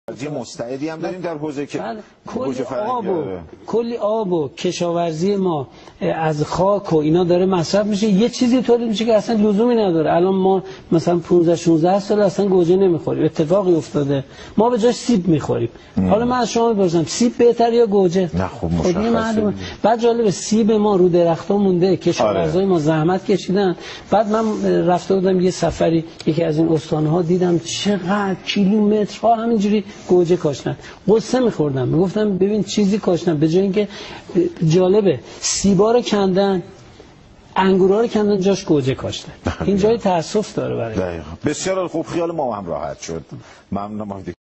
مستعدی هم داریم در حوزه که کلی آب و کشاورزی ما از خاک و اینا داره مصرف میشه، یه چیزی تولید میشه که اصلا لزومی نداره. الان ما مثلا 15 16 سال اصلا گوجه نمیخوریم، اتفاقی افتاده ما به جاش سیب میخوریم. حالا من از شما بپرسم سیب بهتره یا گوجه؟ نه خب مشخصه. بعد جالب سیب ما رو درخت‌ها مونده، کشاورزای ما زحمت کشیدن. بعد من رفته بودم یه سفری یکی از این استان‌ها، دیدم چقدر کیلومترها همینجوری گوجه کاشتن. قصه می‌خوردم، میگفتم ببین چیزی کاشتن، به جای اینکه جالبه سیبا رو کندن، انگورا رو کندن، جاش گوجه کاشتن. این جای تأسف داره برای. بسیار خوب، خیال ما هم راحت شد. ممنونم.